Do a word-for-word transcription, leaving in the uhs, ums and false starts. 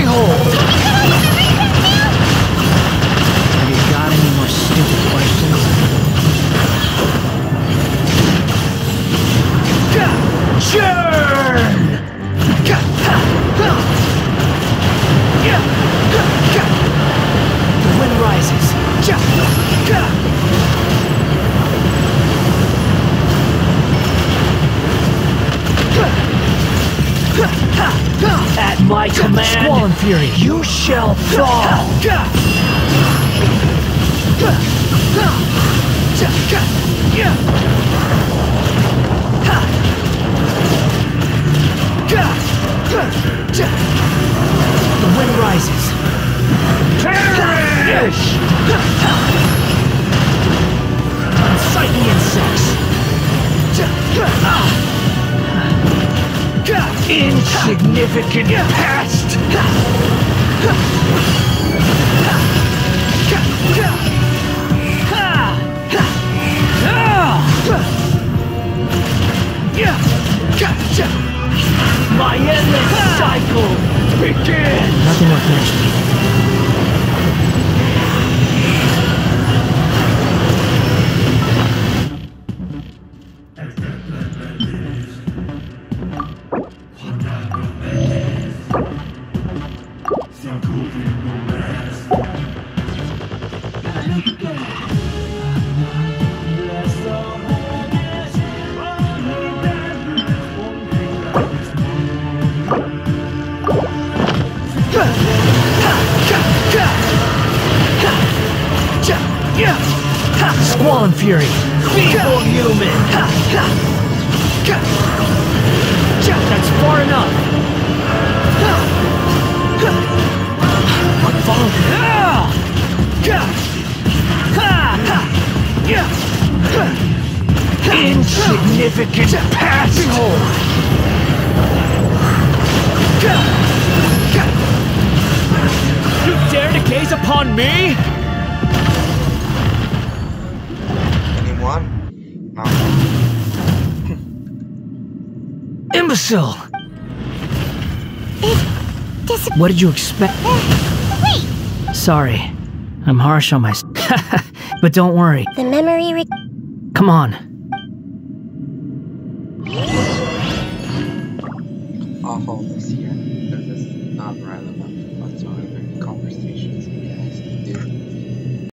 Behold! Have you got any more stupid questions? Churn! The wind rises. At my command, Squall and Fury, you shall fall! The wind rises. Perish! Unsightly insects. Insignificant pest! My endless cycle begins! Nothing will finish me. Squall and Fury, feeble human! That's far enough! What follows? Insignificant pest! Behold! You dare to gaze upon me? Anyone? No. Imbecile! It dis- What did you expect? Uh, wait! Sorry, I'm harsh on myself. But don't worry. The memory re- Come on. I'll hold this here, because this is not relevant.